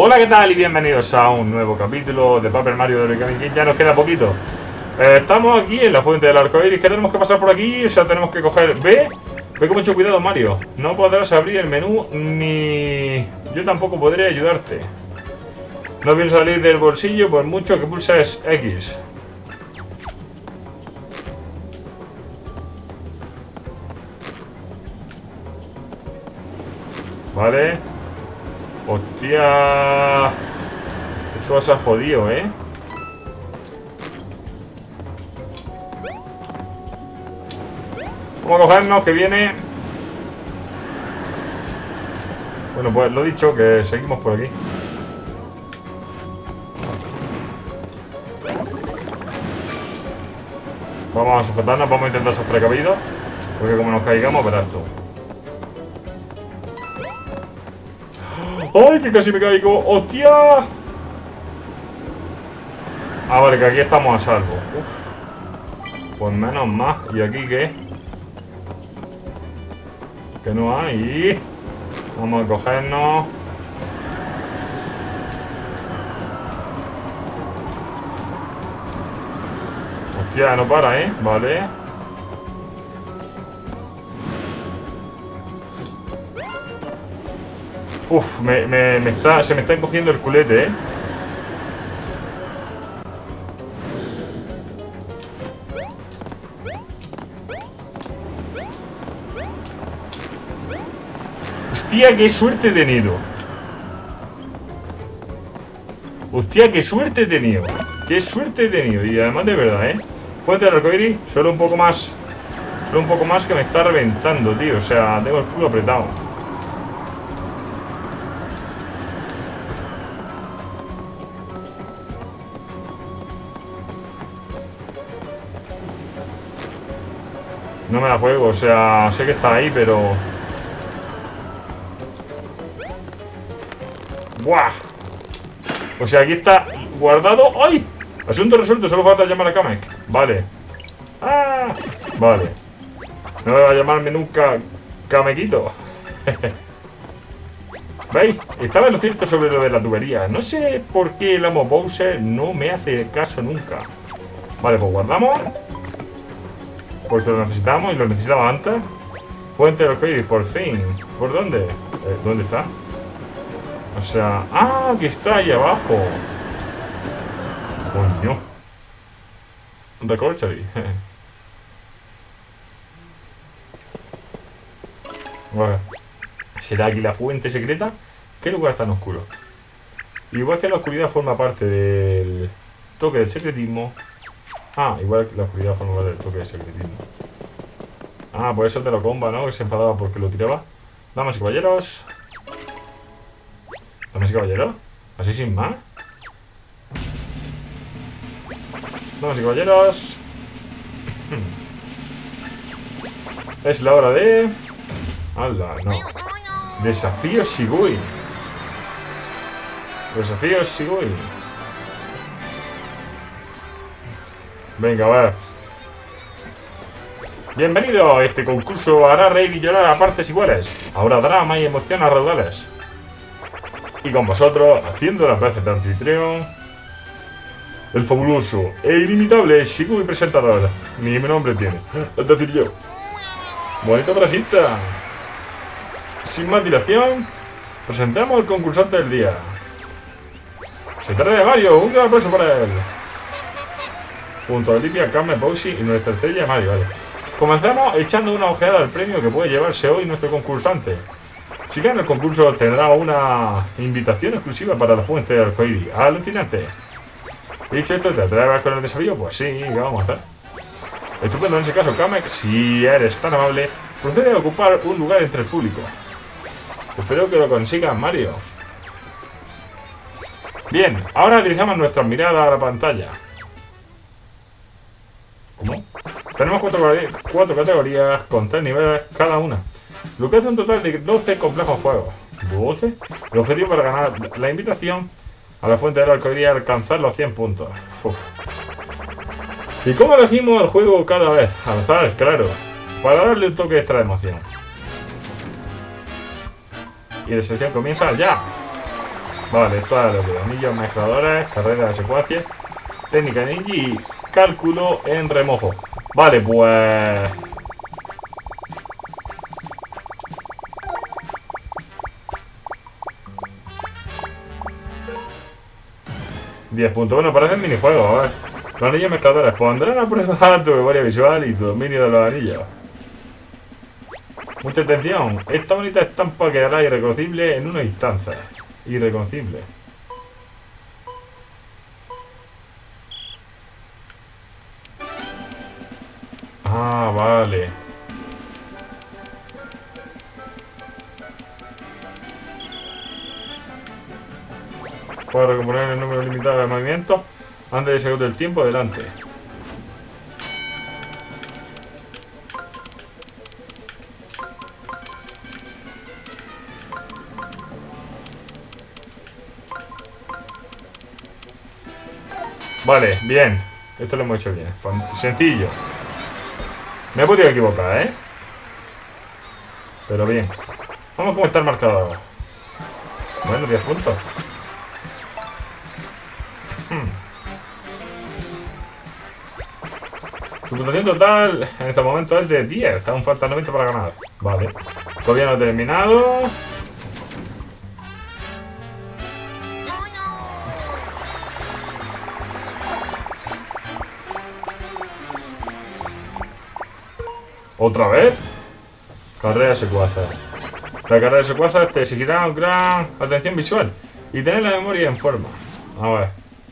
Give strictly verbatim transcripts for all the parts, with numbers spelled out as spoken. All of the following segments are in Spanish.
Hola, ¿qué tal? Y bienvenidos a un nuevo capítulo de Paper Mario de Origami King. Ya nos queda poquito. eh, Estamos aquí en la fuente del arcoíris. ¿Qué tenemos que pasar por aquí? O sea, tenemos que coger... Ve, ve con mucho cuidado, Mario. No podrás abrir el menú, ni... yo tampoco podré ayudarte. No pienso salir del bolsillo por mucho que pulses X. Vale. Hostia. Esto se ha jodido, ¿eh? Vamos a cogernos, que viene. Bueno, pues lo dicho, que seguimos por aquí. Vamos a sujetarnos, vamos a intentar ser precavidos, porque como nos caigamos, verás tú. ¡Ay, que casi me caigo! ¡Hostia! Ah, vale, que aquí estamos a salvo. Uf. Pues menos más. ¿Y aquí qué? Que no hay. Vamos a cogernos. Hostia, no para, ¿eh? Vale. Uf, me, me, me está, se me está encogiendo el culete, ¿eh? Hostia, qué suerte he tenido. Hostia, qué suerte he tenido. Qué suerte he tenido. Y además de verdad, ¿eh? Fuente del arcoíris, solo un poco más. Solo un poco más que me está reventando, tío. O sea, tengo el culo apretado. No me la juego, o sea, sé que está ahí, pero... ¡Buah! O sea, aquí está guardado. ¡Ay! Asunto resuelto, solo falta llamar a Kamek. Vale. ¡Ah! Vale. No me va a llamarme nunca Kamekito. ¿Veis? Estaba en lo cierto sobre lo de la tubería. No sé por qué el amo Bowser no me hace caso nunca. Vale, pues guardamos. Pues lo necesitamos y lo necesitaba antes. Fuente del arcoíris, por fin. ¿Por dónde? Eh, ¿Dónde está? O sea... ¡Ah! Que está ahí abajo. Coño. Recorchory. Bueno. ¿Será aquí la fuente secreta? ¿Qué lugar tan oscuro? Igual que la oscuridad forma parte del toque del secretismo. Ah, igual que la oscuridad forma parte del toque del secretismo. Ah, por eso te lo comba, ¿no? Que se enfadaba porque lo tiraba. Damas y caballeros. Damas y caballeros. Así sin más. Damas y caballeros. Es la hora de... ¡Hala! No. Desafío Shigui. Desafío Shigui. Venga, a ver. Bienvenido. Este concurso hará reír y llorar a partes iguales. Ahora drama y emoción a raudales. Y con vosotros, haciendo las veces de anfitrión, el fabuloso e inimitable Shigui presentador. Ni mi nombre tiene. Es decir, yo. Bonita frasita. Sin más dilación, presentamos al concursante del día. Se trata de Mario. Un gran aplauso para él. Junto a Olivia, Kamek, Bowser y nuestra estrella Mario, vale. Comenzamos echando una ojeada al premio que puede llevarse hoy nuestro concursante. Si gana el concurso tendrá una invitación exclusiva para la fuente de arcoíris. Alucinante. Dicho esto, ¿te atreves con el desafío? Pues sí, ¿qué vamos a hacer? Estupendo en ese caso, Kamek, si eres tan amable, procede a ocupar un lugar entre el público. Espero que lo consigas, Mario. Bien, ahora dirijamos nuestras miradas a la pantalla. ¿Cómo? Tenemos cuatro, cuatro categorías con tres niveles cada una, lo que hace un total de doce complejos juegos. ¿doce? El objetivo para ganar la invitación a la fuente del arcoíris es alcanzar los cien puntos. Uf. ¿Y cómo elegimos el juego cada vez? Al azar, claro, para darle un toque extra de emoción. Y la sesión comienza ya. Vale, esto es lo que anillos mezcladores, carrera de secuaces, técnica ninja y cálculo en remojo. Vale, pues... diez puntos. Bueno, parece un minijuego, a ver. Los anillos mezcladores pondrán a prueba tu memoria visual y tu dominio de los anillos. Mucha atención. Esta bonita estampa quedará irreconocible en una instancia. Irreconocible. Ah, vale. Puedo recomponer el número limitado de movimientos antes de seguir el tiempo adelante. Vale, bien. Esto lo hemos hecho bien. Sencillo. Me he podido equivocar, ¿eh? Pero bien. Vamos a cómo está el marcador. Bueno, diez puntos. Hmm. Su puntuación total en este momento es de diez. Aún faltan noventa para ganar. Vale. Todavía no he terminado. ¿Otra vez? Carrera de secuaces. La carrera de secuaces te exigirá una gran atención visual y tener la memoria en forma. A ver.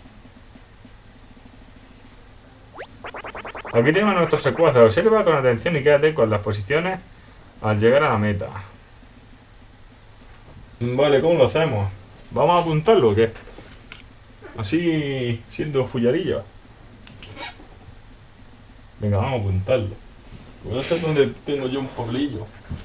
Aquí tenemos a nuestros secuaces. Observa con atención y quédate con las posiciones al llegar a la meta. Vale, ¿cómo lo hacemos? ¿Vamos a apuntarlo o qué? Así siendo fullarillo. Venga, vamos a apuntarlo. No sé dónde tengo yo un papelillo.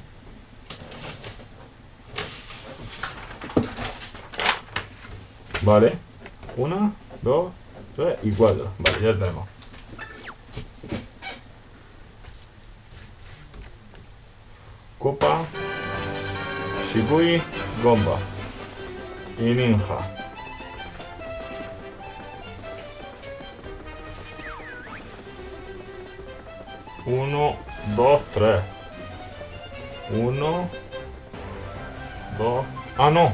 Vale. Una, dos, tres y cuatro. Vale, ya tenemos. Copa, Shipui, Gomba y Ninja. Uno, dos, tres. Uno, dos. Ah, no.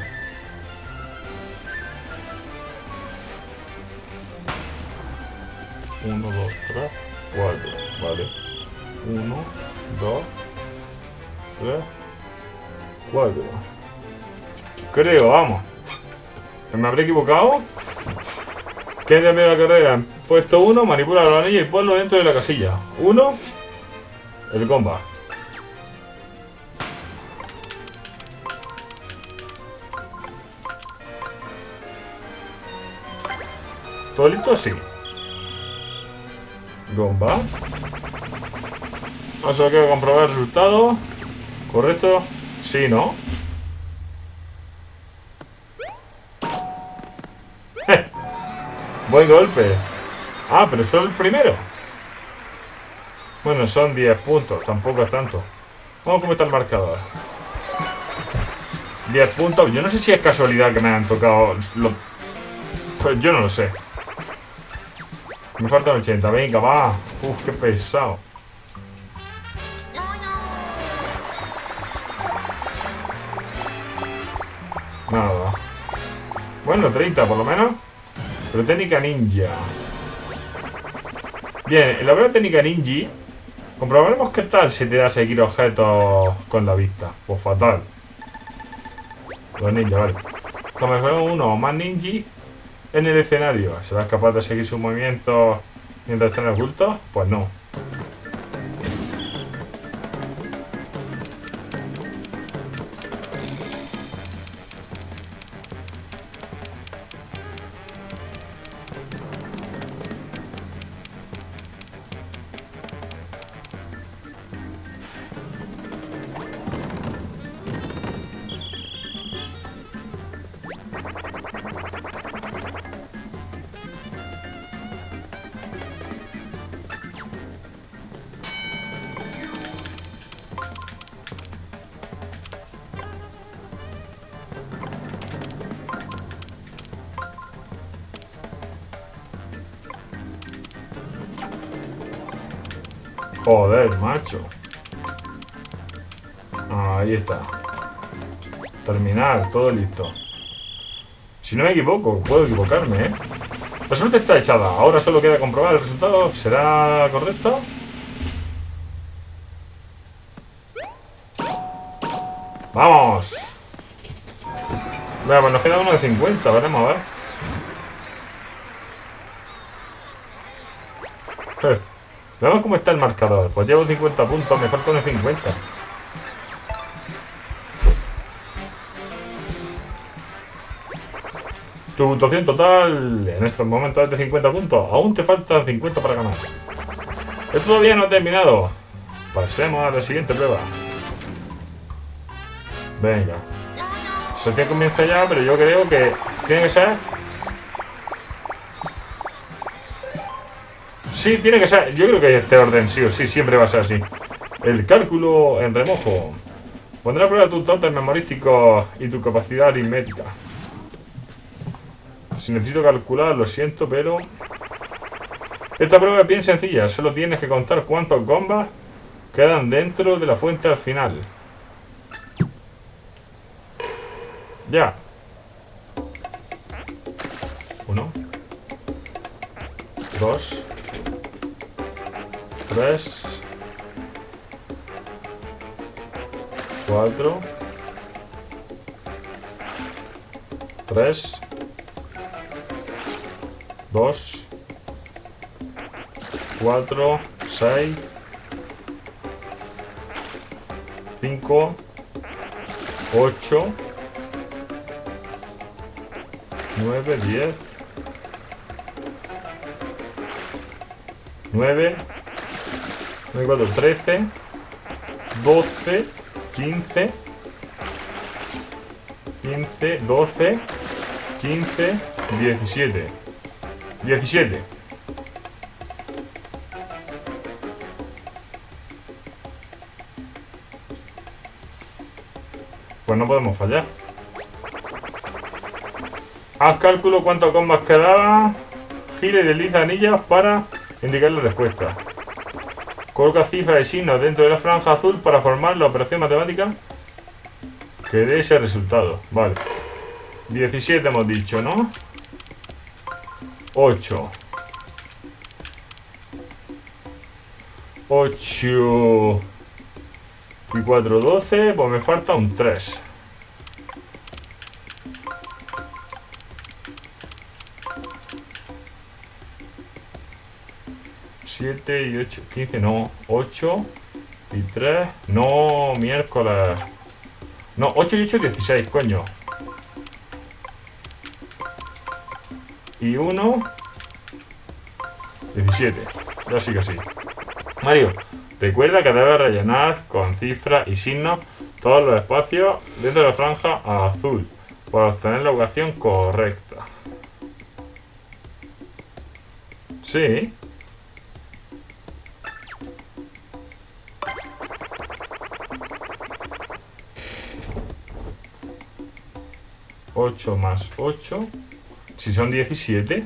Uno, dos, tres, cuatro. Vale. Uno, dos, tres, cuatro. Creo, vamos. ¿Me habré equivocado? ¿Qué de la carrera? Puesto uno, manipula los anillos y ponlo dentro de la casilla. Uno. El comba. ¿Todo listo? Sí. Gomba. Solo quiero comprobar el resultado. ¿Correcto? Sí, ¿no? Buen golpe. Ah, pero solo el primero. Bueno, son diez puntos, tampoco es tanto. Vamos a cómo está el marcador. diez puntos. Yo no sé si es casualidad que me han tocado los... Pues yo no lo sé. Me faltan ochenta. Venga, va. Uf, qué pesado. Nada. Bueno, treinta por lo menos. Pero técnica ninja. Bien, en la prueba técnica ninja comprobaremos qué tal si te da seguir objetos con la vista. Pues fatal. Los ninja, vale. Como vemos uno o más ninja en el escenario, ¿serás capaz de seguir sus movimientos mientras estén ocultos? Pues no. Joder, macho. Ahí está. Terminar, todo listo. Si no me equivoco, puedo equivocarme, ¿eh? La suerte está echada. Ahora solo queda comprobar el resultado. ¿Será correcto? ¡Vamos! Venga, pues nos queda uno de cincuenta. Veremos, a ver. Eh, veamos cómo está el marcador. Pues llevo cincuenta puntos, me falta uno de cincuenta. Tu puntuación total en estos momentos es de cincuenta puntos. Aún te faltan cincuenta para ganar. Esto todavía no ha terminado. Pasemos a la siguiente prueba. Venga. Se tiene comienza ya, pero yo creo que tiene que ser... Sí, tiene que ser. Yo creo que este orden sí o sí siempre va a ser así. El cálculo en remojo. Pondrá a prueba tus dotes memorísticos y tu capacidad aritmética. Si necesito calcular, lo siento, pero... Esta prueba es bien sencilla. Solo tienes que contar cuántos gombas quedan dentro de la fuente al final. Ya. Uno. Dos. Tres. Cuatro. Tres. Dos. Cuatro. Seis. Cinco. Ocho. Nueve, diez. Nueve. Nueve, cuatro, trece. Doce. Quince. Quince, doce. Quince. Diecisiete. Diecisiete. Pues no podemos fallar. Haz cálculo cuántos combas quedaban. Gira y desliza anillas para indicar la respuesta. Coloca cifras y signos dentro de la franja azul para formar la operación matemática que dé ese resultado. Vale. diecisiete hemos dicho, ¿no? ocho. ocho y cuatro, doce. Pues me falta un tres. siete y ocho, quince, no, ocho y tres, no, miércoles. No, ocho y ocho, dieciséis, coño. Y uno, diecisiete. Ya sí que sí. Mario, recuerda que debes rellenar con cifras y signos todos los espacios dentro de la franja azul para obtener la ubicación correcta. Sí. ocho más ocho. Si son diecisiete.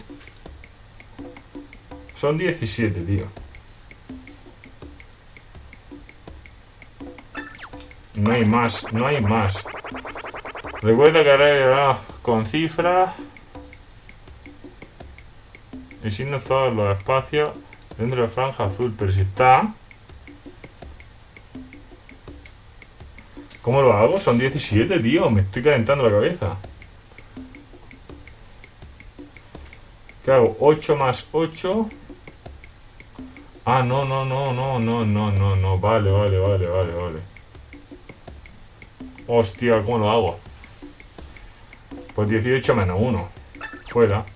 Son diecisiete, tío. No hay más, no hay más. Recuerda que haré con cifras y signos todos los espacios dentro de la franja azul. Pero si está... ¿Cómo lo hago? Son diecisiete, tío. Me estoy calentando la cabeza. ¿Qué hago? ocho más ocho. Ah, no, no, no, no, no, no, no, no. Vale, vale, vale, vale, vale. Hostia, ¿cómo lo hago? Pues dieciocho menos uno. Fuera.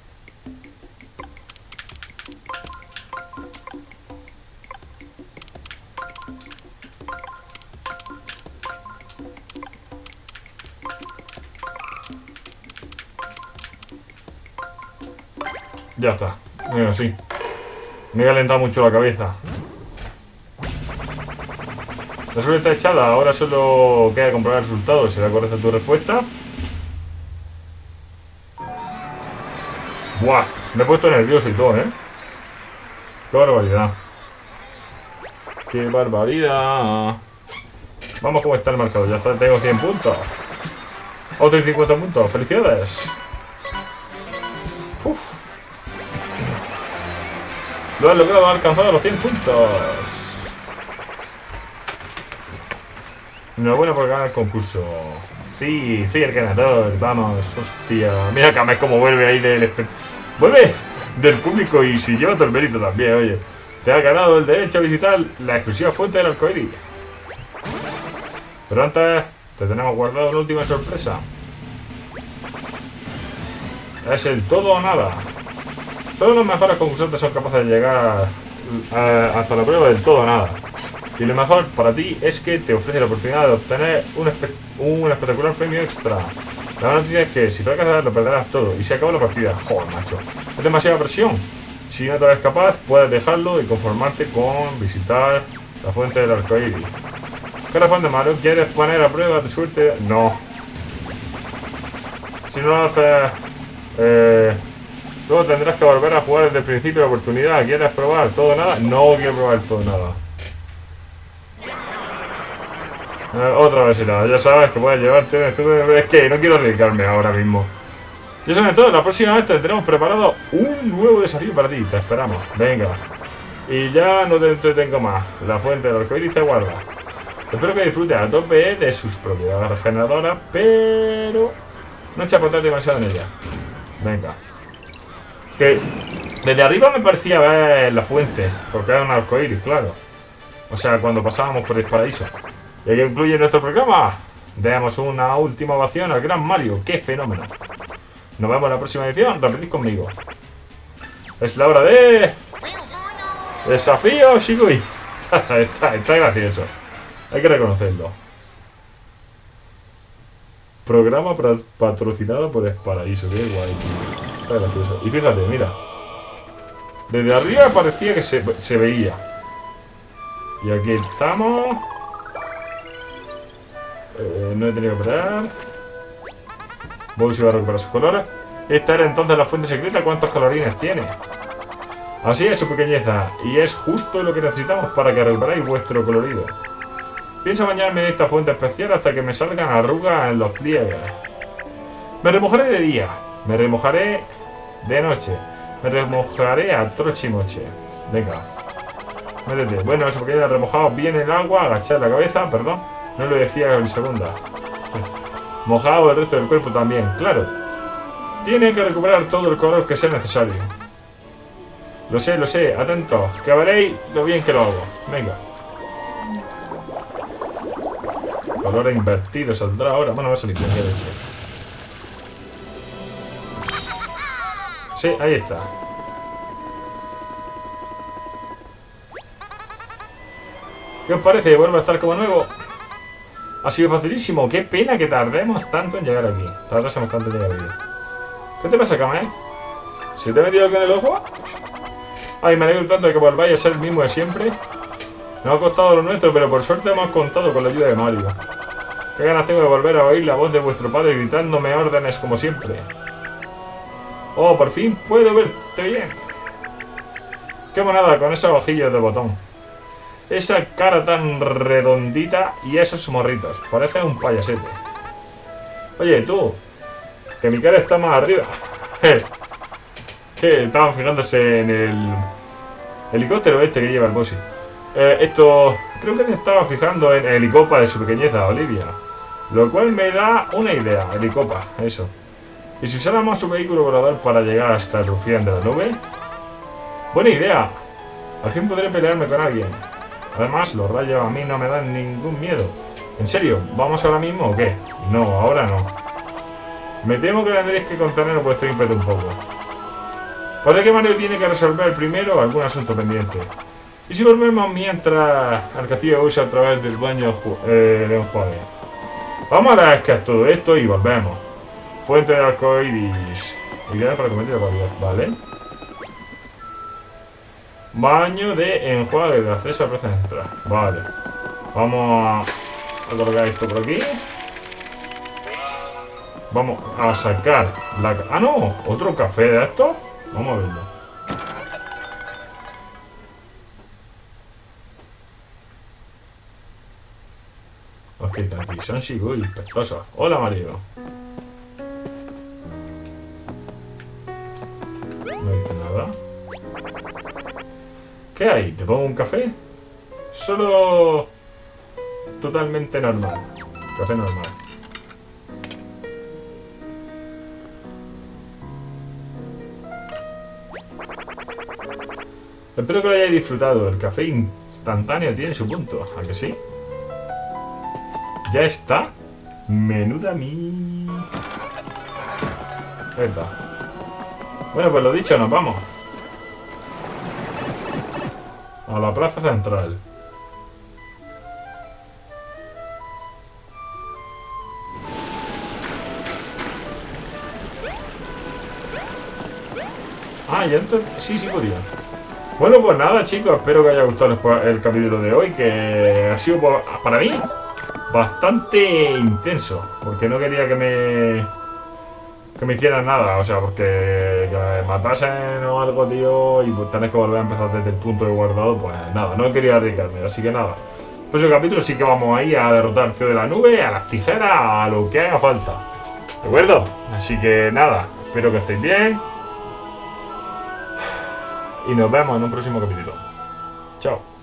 Ya está. Venga, sí. Me he calentado mucho la cabeza. La suerte está echada. Ahora solo queda comprobar el resultado. ¿Será correcta tu respuesta? Buah. Me he puesto nervioso y todo, ¿eh? Qué barbaridad. ¡Qué barbaridad! Vamos, ¿cómo está el marcador? Ya está, tengo cien puntos. Otros cincuenta puntos. ¡Felicidades! Uf. Lo has logrado, has alcanzado los cien puntos. Enhorabuena por ganar el concurso. Sí, soy el ganador. Vamos, hostia. Mira Kame cómo vuelve ahí del... ¡Vuelve! Del público y si lleva todo el mérito también, oye. Te has ganado el derecho a visitar la exclusiva fuente del arcoíris. Pero antes, te tenemos guardado una última sorpresa. Es el todo o nada. Todos los mejores concursantes son capaces de llegar a, hasta la prueba del todo o nada. Y lo mejor para ti es que te ofrece la oportunidad de obtener un, espe un espectacular premio extra. La buena noticia es que si fracasas lo perderás todo y se acaba la partida. Joder, macho. Es demasiada presión. Si no te ves capaz, puedes dejarlo y conformarte con visitar la fuente del arcoíris. ¿Qué responde Mario? ¿Quieres poner a prueba tu suerte? No. Si no lo haces... Eh, luego tendrás que volver a jugar desde el principio de la oportunidad. ¿Quieres probar todo o nada? No quiero probar todo o nada. Eh, otra vez nada. Ya sabes que puedes llevarte... Es que no quiero arriesgarme ahora mismo. Y eso es todo. La próxima vez te tenemos preparado un nuevo desafío para ti. Te esperamos. Venga. Y ya no te entretengo más. La fuente del arcoíris te guarda. Espero que disfrutes a tope de sus propiedades regeneradoras, pero no chapotees demasiado en ella. Venga. Que desde arriba me parecía ver la fuente, porque era un arcoíris, claro. O sea, cuando pasábamos por el paraíso. ¿Y qué incluye nuestro programa? Demos una última ovación al gran Mario. ¡Qué fenómeno! Nos vemos en la próxima edición. Repetid conmigo. Es la hora de... ¡Desafío Shigui! está, está gracioso. Hay que reconocerlo. Programa patrocinado por Esparaíso. Qué guay. Está gracioso. Y fíjate, mira. Desde arriba parecía que se, se veía. Y aquí estamos. Eh, no he tenido que parar. Bowser va a recuperar sus colores. Esta era entonces la fuente secreta. ¿Cuántos colorines tiene? Así es, su pequeñeza. Y es justo lo que necesitamos para que recuperáis vuestro colorido. Pienso bañarme en esta fuente especial hasta que me salgan arrugas en los pliegues. Me remojaré de día. Me remojaré de noche. Me remojaré a trochimoche. Venga. Métete. Bueno, eso porque ya remojado bien el agua. Agachar la cabeza, perdón. No lo decía en segunda. Mojado el resto del cuerpo también, claro. Tiene que recuperar todo el color que sea necesario. Lo sé, lo sé. Atentos, que veréis lo bien que lo hago. Venga. Color invertido saldrá ahora. Bueno, va a salir bien, de hecho. Sí, ahí está. ¿Qué os parece? ¿Vuelve a estar como nuevo? Ha sido facilísimo. Qué pena que tardemos tanto en llegar aquí. Tardásemos tanto en llegar aquí. ¿Qué te pasa, Kame? ¿Se te ha metido algo en el ojo? Ay, me alegro tanto de que volváis a ser el mismo de siempre. Nos ha costado lo nuestro, pero por suerte hemos contado con la ayuda de Mario. Qué ganas tengo de volver a oír la voz de vuestro padre gritándome órdenes como siempre. Oh, por fin puedo verte bien. Qué monada con esos ojillos de botón. Esa cara tan redondita y esos morritos. Parece un payasete. Oye, tú. Que mi cara está más arriba. Que estaban fijándose en el helicóptero este que lleva el Bowser. Eh, esto... Creo que me estaba fijando en el helicopa de su pequeñeza, Olivia. Lo cual me da una idea. Helicopa, eso. ¿Y si usáramos su vehículo volador para llegar hasta el rufián de la nube? Buena idea. Al fin podré pelearme con alguien. Además, los rayos a mí no me dan ningún miedo. ¿En serio? ¿Vamos ahora mismo o qué? No, ahora no. Me temo que tendréis que contener vuestro ímpetu un poco. Parece que Mario tiene que resolver primero algún asunto pendiente. ¿Y si volvemos mientras al castillo de Bowser a través del baño eh, de un juegue? Vamos a rascar todo esto y volvemos. Fuente de arcoíris. Idea para cometer ¿vale? Baño de enjuague de acceso a plaza central. Vale. Vamos a colocar esto por aquí. Vamos a sacar la... ¡Ah, no! ¿Otro café de esto? Vamos a verlo. ¿Qué tal? Aquí son Shibuya, pescosos. Hola, Mario. No dice nada. ¿Qué hay? ¿Te pongo un café? Solo... totalmente normal. Café normal. Espero que lo hayáis disfrutado. El café instantáneo tiene su punto. ¿A que sí? Ya está. Menuda mi... Epa. Bueno, pues lo dicho, nos vamos. A la plaza central. Ah, ya entonces... Sí, sí podía. Bueno, pues nada, chicos. Espero que haya gustado el, el capítulo de hoy. Que ha sido, para mí, bastante intenso. Porque no quería que me... que me hicieran nada. O sea, porque que me matasen o algo, tío. Y pues tenés que volver a empezar desde el punto de guardado. Pues nada, no quería arriesgarme. Así que nada. Pues el capítulo sí que vamos ahí a derrotar al tío de la nube, a las tijeras, a lo que haga falta. ¿De acuerdo? Así que nada. Espero que estéis bien. Y nos vemos en un próximo capítulo. Chao.